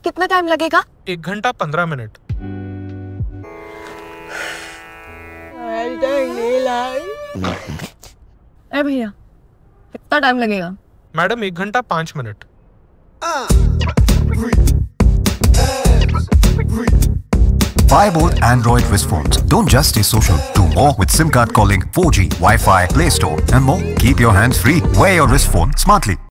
कितना टाइम लगेगा? 1 घंटा 15 मिनट। अरे भैया, कितना टाइम लगेगा? मैडम 1 घंटा 5 मिनट। Fireboltt Android wrist phones. Don't just stay social. Do more with SIM card calling, 4G, Wi-Fi, Play Store, and more. Keep your hands free. Wear your wrist phone smartly.